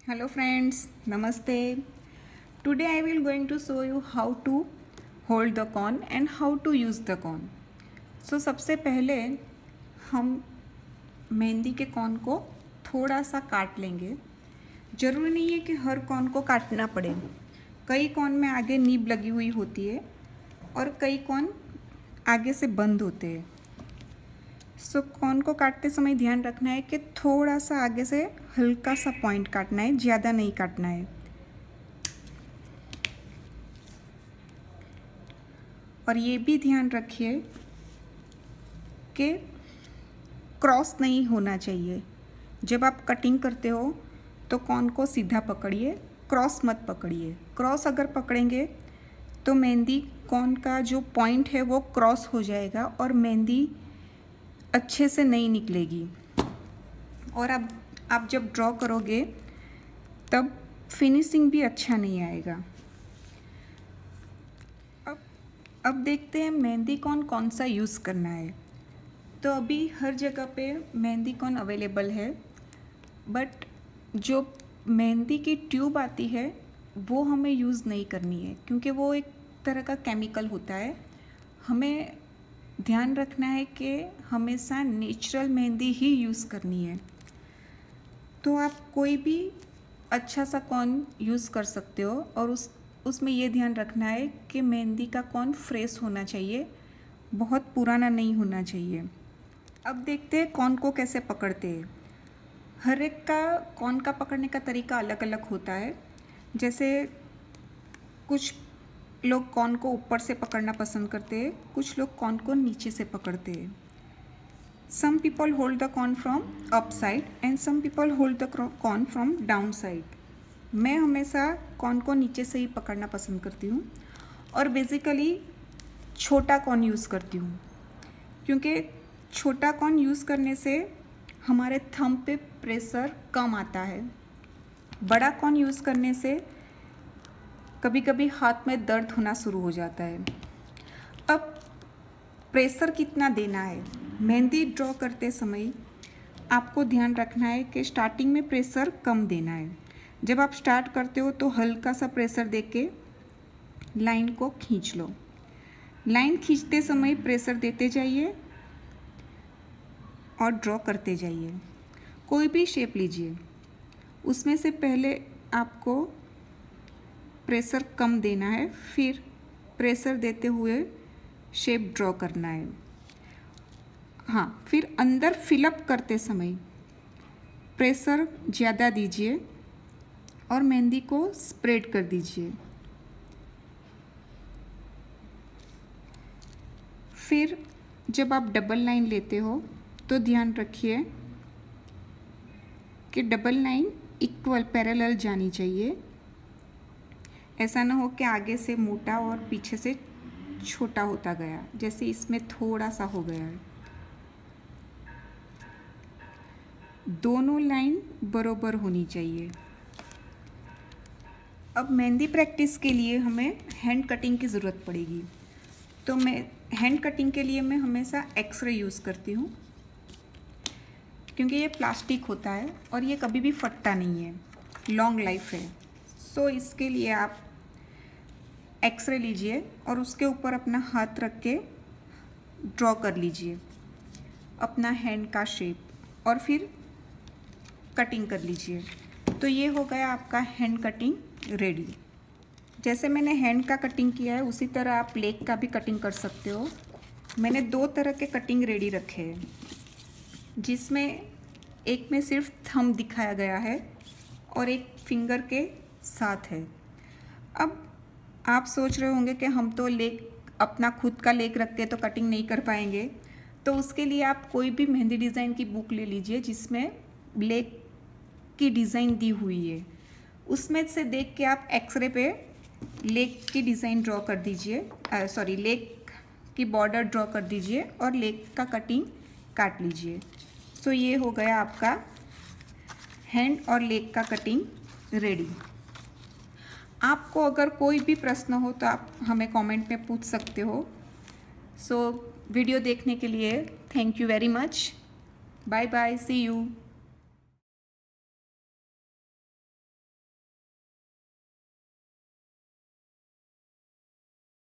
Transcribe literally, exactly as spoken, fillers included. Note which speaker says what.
Speaker 1: Hello friends, namaste. Today I will going to show you how to hold the cone and how to use the cone. So सबसे पहले हम मेहंदी के cone को थोड़ा सा काट लेंगे। ज़रूरी नहीं है कि हर कॉन को काटना पड़े। कई कॉन में आगे नीब लगी हुई होती है और कई कॉन आगे से बंद होते हैं। सो so, कॉन को काटते समय ध्यान रखना है कि थोड़ा सा आगे से हल्का सा पॉइंट काटना है, ज़्यादा नहीं काटना है। और ये भी ध्यान रखिए कि क्रॉस नहीं होना चाहिए। जब आप कटिंग करते हो तो कॉन को सीधा पकड़िए, क्रॉस मत पकड़िए। क्रॉस अगर पकड़ेंगे तो मेहंदी कॉन का जो पॉइंट है वो क्रॉस हो जाएगा और मेहंदी अच्छे से नहीं निकलेगी। और अब आप जब ड्रॉ करोगे तब फिनिशिंग भी अच्छा नहीं आएगा। अब अब देखते हैं मेहंदी कॉन कौन सा यूज़ करना है। तो अभी हर जगह पे मेहंदी कॉन अवेलेबल है, बट जो मेहंदी की ट्यूब आती है वो हमें यूज़ नहीं करनी है, क्योंकि वो एक तरह का केमिकल होता है। हमें ध्यान रखना है कि हमेशा नेचुरल मेहंदी ही यूज़ करनी है। तो आप कोई भी अच्छा सा कॉन यूज़ कर सकते हो और उस उसमें ये ध्यान रखना है कि मेहंदी का कॉन फ्रेश होना चाहिए, बहुत पुराना नहीं होना चाहिए। अब देखते हैं कॉन को कैसे पकड़ते हैं। हर एक का कॉन का पकड़ने का तरीका अलग अलग होता है। जैसे कुछ लोग कॉन को ऊपर से पकड़ना पसंद करते हैं, कुछ लोग कॉन को नीचे से पकड़ते हैं। Some people hold the cone from up side and some people hold the cone from down side. मैं हमेशा कॉन को नीचे से ही पकड़ना पसंद करती हूँ और बेसिकली छोटा कॉन यूज़ करती हूँ, क्योंकि छोटा कॉन यूज़ करने से हमारे थंब पे प्रेशर कम आता है। बड़ा कॉन यूज़ करने से कभी कभी हाथ में दर्द होना शुरू हो जाता है। अब प्रेशर कितना देना है, मेहंदी ड्रॉ करते समय आपको ध्यान रखना है कि स्टार्टिंग में प्रेशर कम देना है। जब आप स्टार्ट करते हो तो हल्का सा प्रेशर देके लाइन को खींच लो। लाइन खींचते समय प्रेशर देते जाइए और ड्रॉ करते जाइए। कोई भी शेप लीजिए, उसमें से पहले आपको प्रेशर कम देना है, फिर प्रेशर देते हुए शेप ड्रॉ करना है। हाँ, फिर अंदर फिलअप करते समय प्रेशर ज़्यादा दीजिए और मेहंदी को स्प्रेड कर दीजिए। फिर जब आप डबल लाइन लेते हो तो ध्यान रखिए कि डबल लाइन इक्वल पैरेलल जानी चाहिए। ऐसा ना हो कि आगे से मोटा और पीछे से छोटा होता गया, जैसे इसमें थोड़ा सा हो गया है। दोनों लाइन बराबर होनी चाहिए। अब मेहंदी प्रैक्टिस के लिए हमें हैंड कटिंग की ज़रूरत पड़ेगी। तो मैं हैंड कटिंग के लिए मैं हमेशा एक्सरे यूज़ करती हूँ, क्योंकि ये प्लास्टिक होता है और ये कभी भी फटता नहीं है, लॉन्ग लाइफ है। सो इसके लिए आप एक्सरे लीजिए और उसके ऊपर अपना हाथ रख के ड्रॉ कर लीजिए अपना हैंड का शेप और फिर कटिंग कर लीजिए। तो ये हो गया आपका हैंड कटिंग रेडी। जैसे मैंने हैंड का कटिंग किया है उसी तरह आप लेग का भी कटिंग कर सकते हो। मैंने दो तरह के कटिंग रेडी रखे हैं, जिसमें एक में सिर्फ थंब दिखाया गया है और एक फिंगर के साथ है। अब आप सोच रहे होंगे कि हम तो लेग अपना खुद का लेग रख के तो कटिंग नहीं कर पाएंगे, तो उसके लिए आप कोई भी मेहंदी डिज़ाइन की बुक ले लीजिए जिसमें लेग की डिज़ाइन दी हुई है। उसमें से देख के आप एक्सरे पे लेग की डिज़ाइन ड्रॉ कर दीजिए, सॉरी लेग की बॉर्डर ड्रॉ कर दीजिए और लेग का कटिंग काट लीजिए। सो so, ये हो गया आपका हैंड और लेग का कटिंग रेडी। आपको अगर कोई भी प्रश्न हो तो आप हमें कमेंट में पूछ सकते हो। सो so, वीडियो देखने के लिए thank you very much. Bye bye, see you.